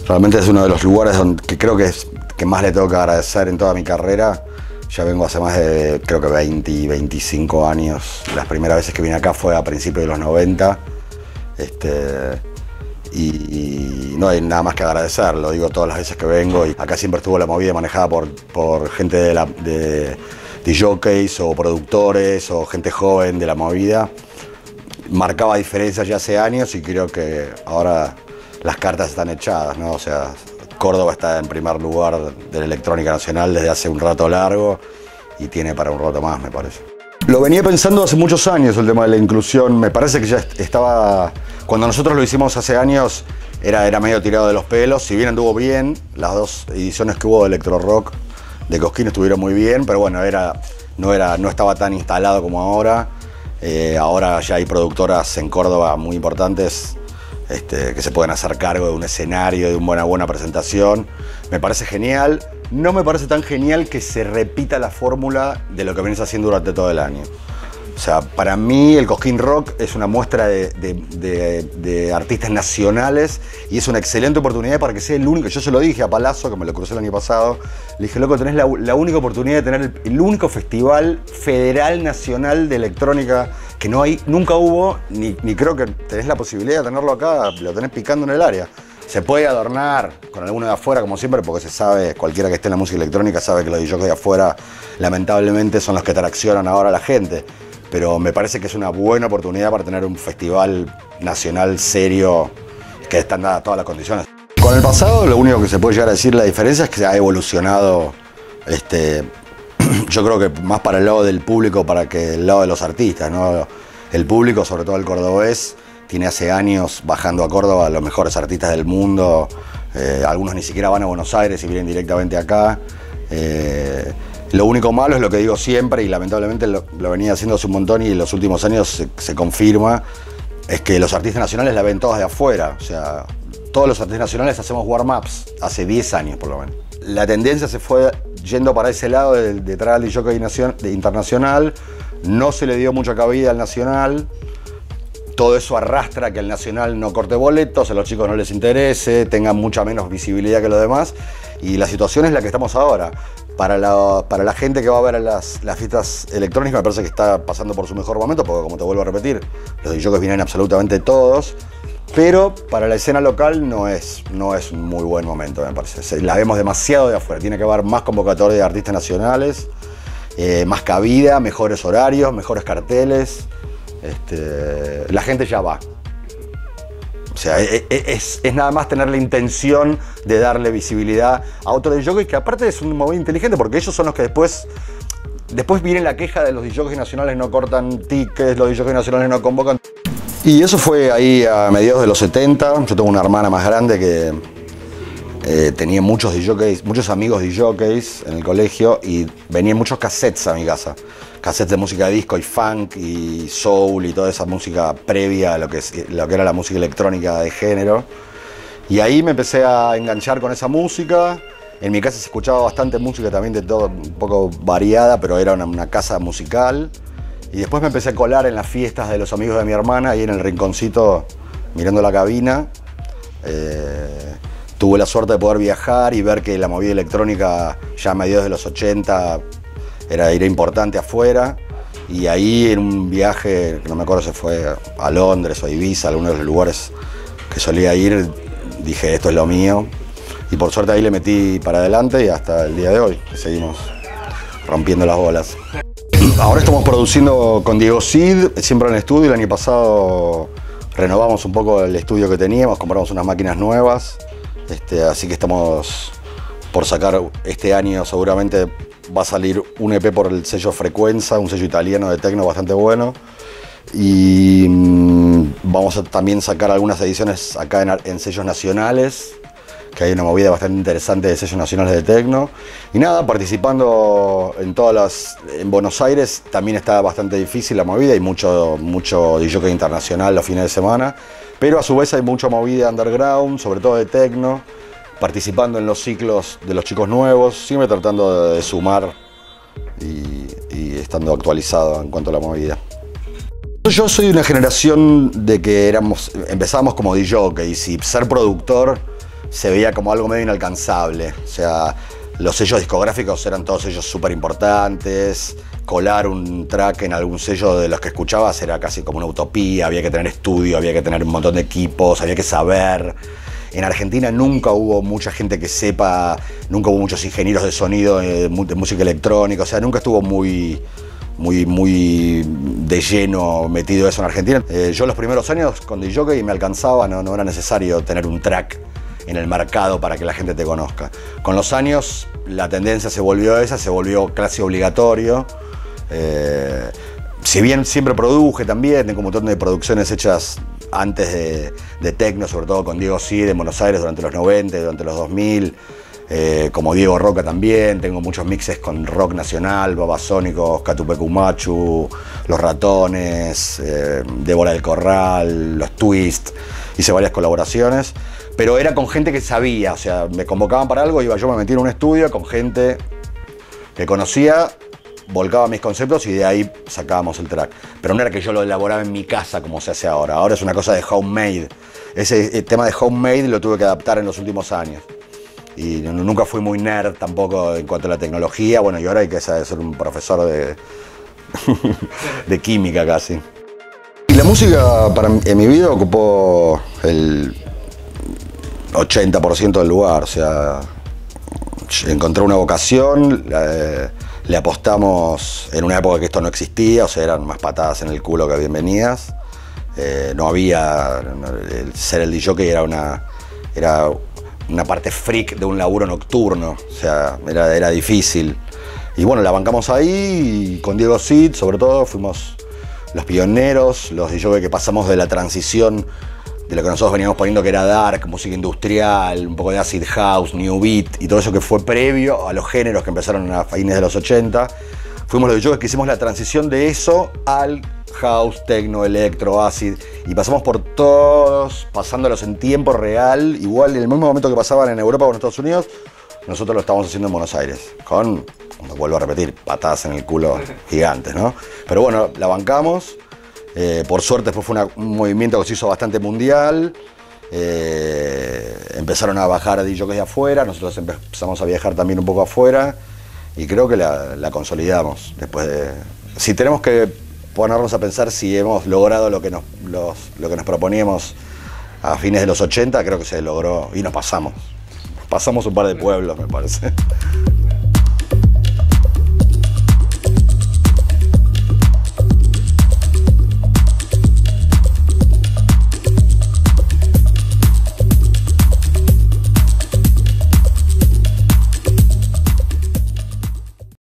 Realmente es uno de los lugares que creo que más le tengo que agradecer en toda mi carrera. Ya vengo hace más de, creo que 20, 25 años. Las primeras veces que vine acá fue a principios de los 90. Y no hay nada más que agradecer, lo digo todas las veces que vengo. Y acá siempre estuvo la movida manejada por gente de jockeys o productores o gente joven de la movida. Marcaba diferencias ya hace años y creo que ahora las cartas están echadas, ¿no? O sea, Córdoba está en primer lugar de la electrónica nacional desde hace un rato largo y tiene para un rato más, me parece. Lo venía pensando hace muchos años el tema de la inclusión. Me parece que ya estaba... Cuando nosotros lo hicimos hace años era medio tirado de los pelos. Si bien anduvo bien, las dos ediciones que hubo de Electro Rock de Cosquín estuvieron muy bien, pero bueno, no estaba tan instalado como ahora. Ahora ya hay productoras en Córdoba muy importantes que se pueden hacer cargo de un escenario, de una buena presentación. Me parece genial. No me parece tan genial que se repita la fórmula de lo que vienes haciendo durante todo el año. O sea, para mí el Cosquín Rock es una muestra de artistas nacionales y es una excelente oportunidad para que sea el único. Yo se lo dije a Palazzo, que me lo crucé el año pasado. Le dije, loco, tenés la única oportunidad de tener el único festival federal nacional de electrónica que nunca hubo, ni creo que tenés la posibilidad de tenerlo acá, lo tenés picando en el área. Se puede adornar con alguno de afuera, como siempre, porque se sabe, cualquiera que esté en la música electrónica sabe que los DJs de afuera, lamentablemente, son los que traccionan ahora a la gente. Pero me parece que es una buena oportunidad para tener un festival nacional serio, que están dadas todas las condiciones. Con el pasado, lo único que se puede llegar a decir la diferencia es que se ha evolucionado, yo creo que más para el lado del público para que el lado de los artistas, ¿no? El público, sobre todo el cordobés, tiene hace años bajando a Córdoba los mejores artistas del mundo. Algunos ni siquiera van a Buenos Aires y vienen directamente acá. Lo único malo es lo que digo siempre, y lamentablemente lo venía haciendo hace un montón y en los últimos años se confirma, es que los artistas nacionales la ven todas de afuera. O sea, todos los artistas nacionales hacemos warm-ups hace 10 años por lo menos. La tendencia se fue yendo para ese lado de traer al DJ internacional. No se le dio mucha cabida al nacional. Todo eso arrastra que el nacional no corte boletos, a los chicos no les interese, tengan mucha menos visibilidad que los demás. Y la situación es la que estamos ahora. Para la gente que va a ver las fiestas electrónicas me parece que está pasando por su mejor momento, porque como te vuelvo a repetir, los DJs vienen absolutamente todos. Pero para la escena local no es un muy buen momento, me parece. La vemos demasiado de afuera. Tiene que haber más convocatoria de artistas nacionales, más cabida, mejores horarios, mejores carteles. La gente ya va. O sea, es nada más tener la intención de darle visibilidad a otros DJs, que aparte es un movimiento inteligente, porque ellos son los que después viene la queja de los DJs nacionales no cortan tickets, los DJs nacionales no convocan. Y eso fue ahí a mediados de los 70. Yo tengo una hermana más grande que tenía muchos DJs, muchos amigos DJs en el colegio, y venían muchos cassettes a mi casa. Cassettes de música disco y funk y soul y toda esa música previa a lo que era la música electrónica de género. Y ahí me empecé a enganchar con esa música. En mi casa se escuchaba bastante música también de todo, un poco variada, pero era una casa musical. Y después me empecé a colar en las fiestas de los amigos de mi hermana, ahí en el rinconcito, mirando la cabina. Tuve la suerte de poder viajar y ver que la movida electrónica ya a mediados de los 80 era importante afuera. Y ahí en un viaje, que no me acuerdo si fue a Londres o a Ibiza, alguno de los lugares que solía ir, dije, esto es lo mío. Y por suerte ahí le metí para adelante y hasta el día de hoy, que seguimos rompiendo las bolas. Ahora estamos produciendo con Diego Cid, siempre en el estudio. El año pasado renovamos un poco el estudio que teníamos, compramos unas máquinas nuevas. Así que estamos por sacar este año, seguramente va a salir un EP por el sello Frecuenza, un sello italiano de techno bastante bueno. Y vamos a también sacar algunas ediciones acá en sellos nacionales, que hay una movida bastante interesante de sellos nacionales de techno. Y nada, participando en Buenos Aires también está bastante difícil la movida, hay mucho DJ internacional los fines de semana, pero a su vez hay mucha movida underground, sobre todo de techno, participando en los ciclos de los chicos nuevos, siempre tratando de sumar y estando actualizado en cuanto a la movida. Yo soy de una generación de que empezábamos como DJs y ser productor se veía como algo medio inalcanzable. O sea, los sellos discográficos eran todos sellos súper importantes. Colar un track en algún sello de los que escuchabas era casi como una utopía. Había que tener estudio, había que tener un montón de equipos, había que saber. En Argentina nunca hubo mucha gente que sepa, nunca hubo muchos ingenieros de sonido, de música electrónica. O sea, nunca estuvo muy de lleno metido eso en Argentina. Yo los primeros años con DJ me alcanzaba, no era necesario tener un track en el mercado para que la gente te conozca. Con los años la tendencia se volvió esa, se volvió casi obligatorio. Si bien siempre produje también, tengo un montón de producciones hechas antes de techno, sobre todo con Diego Cid en Buenos Aires durante los 90, durante los 2000. Como Diego Roca también, tengo muchos mixes con rock nacional, Babasónicos, Catupecu Machu, Los Ratones, Débora del Corral, Los Twist, hice varias colaboraciones, pero era con gente que sabía, o sea, me convocaban para algo, iba yo, me metía en un estudio con gente que conocía, volcaba mis conceptos y de ahí sacábamos el track. Pero no era que yo lo elaboraba en mi casa como se hace ahora, ahora es una cosa de homemade. Ese tema de homemade lo tuve que adaptar en los últimos años. Y nunca fui muy nerd tampoco en cuanto a la tecnología. Bueno, y ahora hay que ser un profesor de química casi. Y la música en mi vida ocupó el 80% del lugar. O sea, encontré una vocación, le apostamos en una época que esto no existía, o sea, eran más patadas en el culo que bienvenidas. No había, ser el DJ era una parte freak de un laburo nocturno, o sea, era difícil. Y bueno, la bancamos ahí y con Diego Cid, sobre todo, fuimos los pioneros, los DJ que pasamos de la transición de lo que nosotros veníamos poniendo, que era dark, música industrial, un poco de acid house, new beat y todo eso que fue previo a los géneros que empezaron a fines de los 80. Fuimos los DJs que hicimos la transición de eso al house, techno, electro, acid, y pasamos por todos, pasándolos en tiempo real, igual en el mismo momento que pasaban en Europa o en Estados Unidos, nosotros lo estábamos haciendo en Buenos Aires, con, vuelvo a repetir, patadas en el culo gigantes, ¿no? Pero bueno, la bancamos, por suerte después fue un movimiento que se hizo bastante mundial, empezaron a bajar DJs de afuera, nosotros empezamos a viajar también un poco afuera, y creo que la consolidamos después de... Si tenemos que ponernos a pensar si hemos logrado lo que nos proponíamos a fines de los 80, creo que se logró y nos pasamos. Pasamos un par de pueblos, me parece.